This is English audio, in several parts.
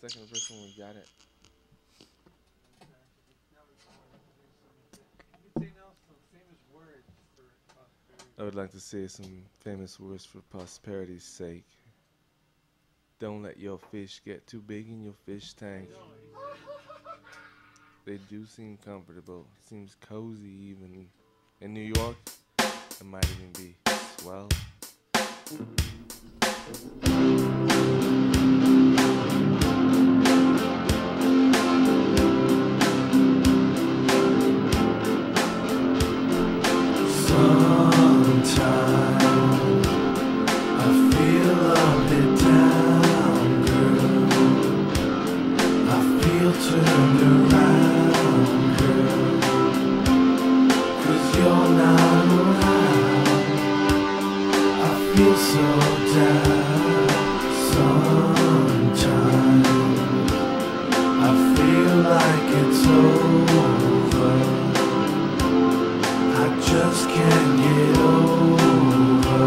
second person we got it. I would like to say some famous words for prosperity's sake. Don't let your fish get too big in your fish tank. They do seem comfortable. Seems cozy even. In New York, it might even be swell. Turned around, girl, 'cause you're not around. I feel so down. Sometimes I feel like it's over. I just can't get over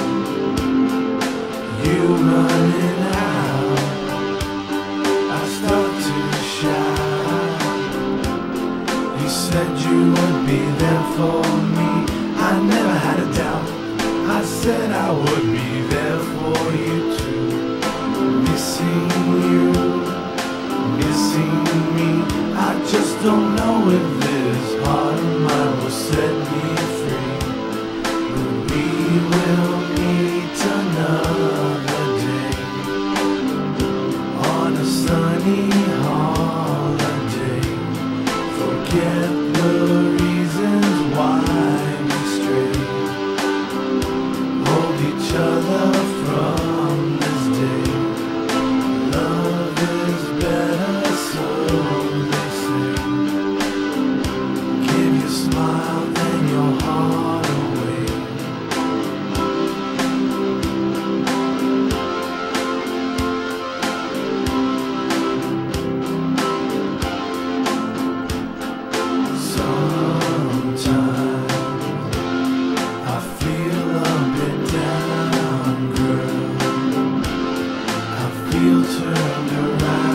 you running out. I start to shout. You said you would be there for me. I never had a doubt. I said I would be there for you too. Missing you, missing me. I just don't know if this heart of mine will set me free. But we will meet another day on a sunny holiday. Forget the reasons why we stray. Hold each other from this day. Love is better, so they say. Give your smile and your heart away. Turned around.